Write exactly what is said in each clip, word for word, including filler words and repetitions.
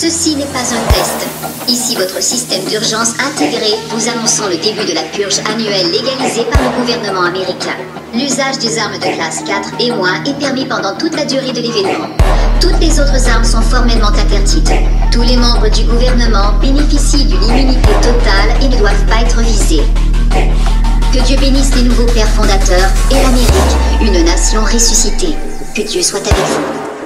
Ceci n'est pas un test. Ici votre système d'urgence intégré, vous annonçant le début de la purge annuelle légalisée par le gouvernement américain. L'usage des armes de classe quatre et moins est permis pendant toute la durée de l'événement. Toutes les autres armes sont formellement interdites. Tous les membres du gouvernement bénéficient d'une immunité totale et ne doivent pas être visés. Que Dieu bénisse les nouveaux pères fondateurs et l'Amérique, une nation ressuscitée. Que Dieu soit avec vous.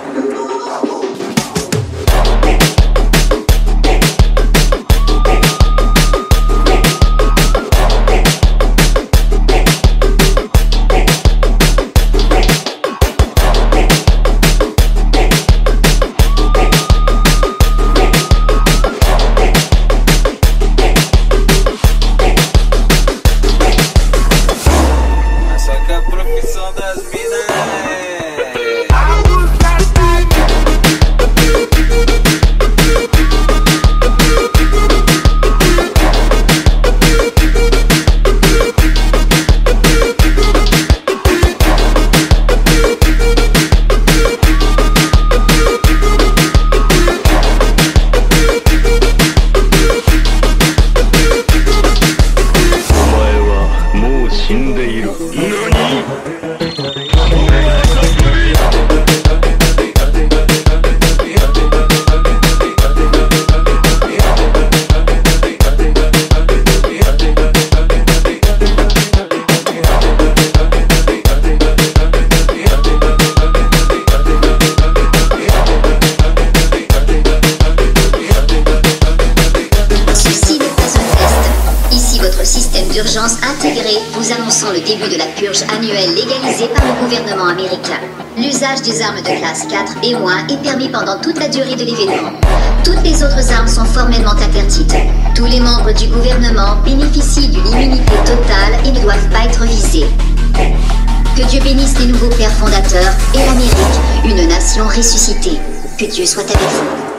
D'urgence intégré, vous annonçant le début de la purge annuelle légalisée par le gouvernement américain. L'usage des armes de classe quatre et moins est permis pendant toute la durée de l'événement. Toutes les autres armes sont formellement interdites. Tous les membres du gouvernement bénéficient d'une immunité totale et ne doivent pas être visés. Que Dieu bénisse les nouveaux pères fondateurs et l'Amérique, une nation ressuscitée. Que Dieu soit avec vous.